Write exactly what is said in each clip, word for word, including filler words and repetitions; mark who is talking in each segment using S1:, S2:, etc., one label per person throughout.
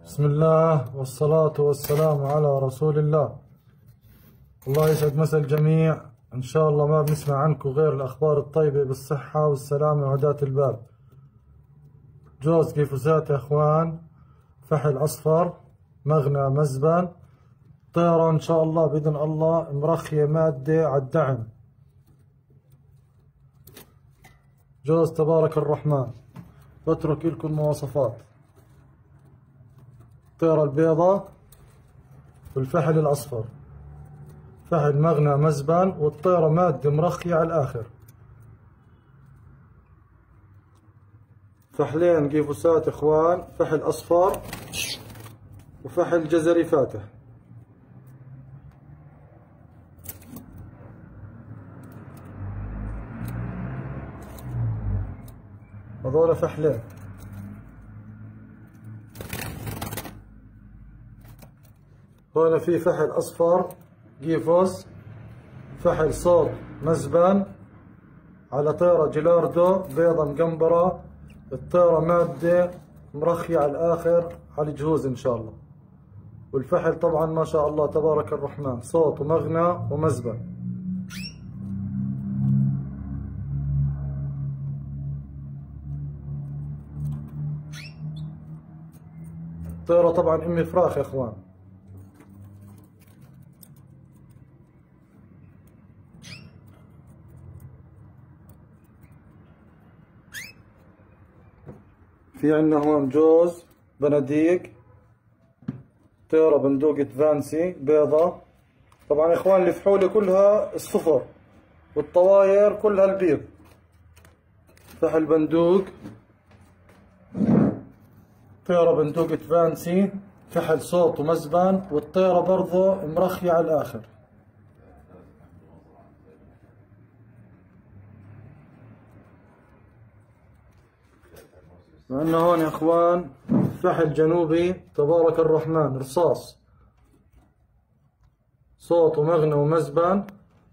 S1: بسم الله والصلاة والسلام على رسول الله. الله يسعد مسا الجميع. إن شاء الله ما بنسمع عنكم غير الأخبار الطيبة بالصحة والسلامة وهداة البال. جوز قيفوسات يا إخوان، فحل أصفر، مغنى مزبن، طيرة إن شاء الله بإذن الله، مرخية مادة على الدعم. جوز تبارك الرحمن. بترك لكم المواصفات: الطيرة البيضاء والفحل الأصفر، فحل مغنى مزبن، والطيرة مادة مرخية على الآخر. فحلين قيفوسات إخوان، فحل أصفر وفحل جزري فاتح. هذول فحلين. هون في فحل أصفر قيفوس، فحل صوت مزبن على طيرة جيلاردو بيضة مقنبرة. الطيرة مادة مرخية على الآخر على الجهوز إن شاء الله. والفحل طبعا ما شاء الله تبارك الرحمن، صوت ومغنى ومزبن. الطيرة طبعا أمي فراخ يا إخوان. في عندنا هون جوز بنديق، طيرة بندوقة فانسي بيضة. طبعا يا إخوان الفحولة كلها الصفر والطواير كلها البيض. فحل بندوق، طيرة بندوقة فانسي، فحل صوت ومزبن، والطيرة برضه مرخية على الآخر. عندنا هون يا إخوان فحل جنوبي تبارك الرحمن رصاص، صوت ومغنى ومزبن،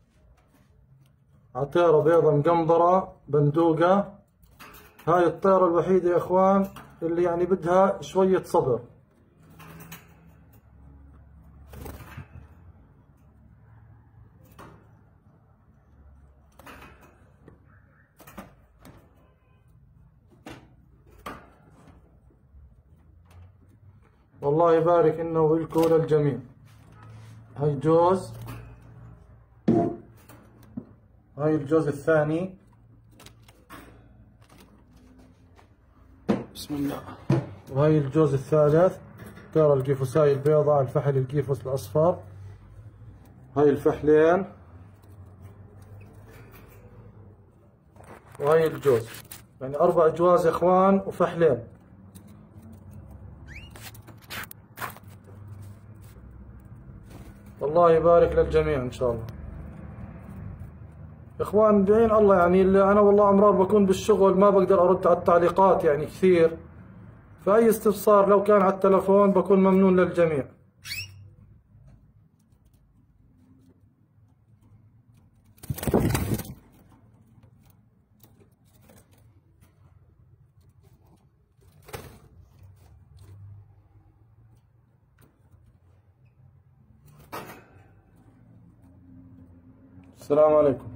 S1: عطيرة بيضة مقنبرة بندوقة. هاي الطيرة الوحيدة يا إخوان اللي يعني بدها شوية صبر. والله يبارك إنه وإلكم للجميع. هاي جوز، هاي الجوز الثاني. بسم الله. وهاي الجوز الثالث، ترى القيفوساي البيضاء على الفحل القيفوس الأصفر. هاي الفحلين وهاي الجوز، يعني أربع جواز يا إخوان وفحلين. الله يبارك للجميع إن شاء الله. إخوان بعين الله، يعني اللي أنا والله أمرار بكون بالشغل ما بقدر أرد على التعليقات يعني كثير، فأي استفسار لو كان على التلفون بكون ممنون للجميع. السلام عليكم.